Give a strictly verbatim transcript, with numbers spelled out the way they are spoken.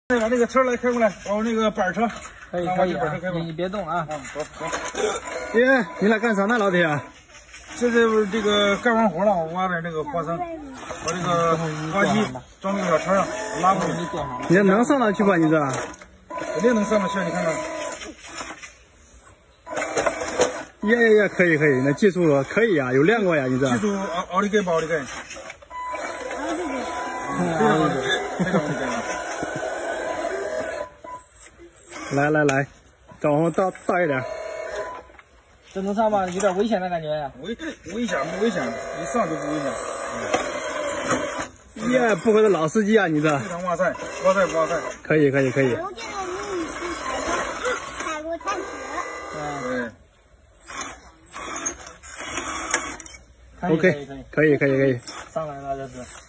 再把那个车来开过来，把我那个板车， 可以可以啊，你你别动啊。 嗯，走走。 耶，你来干啥呢，老铁啊？ 这是这个干完活了，我挖点那个花生，把这个挖机装那个小车上拉过去。 你这能上得去吧？你这肯定能上得去，你看看。 耶耶耶，可以可以，那技术可以呀、啊，有练过呀，你这。 技术奥奥利给不奥利给？非常奥利给，非常奥利给啊！ 来来来，再往后倒倒一点。 这能上吗？有点危险的感觉呀。 危危险不危险？一上就不危险。 耶，不愧是老司机啊，你这。 非常哇塞，哇塞不哇塞？ 可以可以可以。 我这个迷你器踩过踩过太对。 OK，可以可以可以， 上来了这是。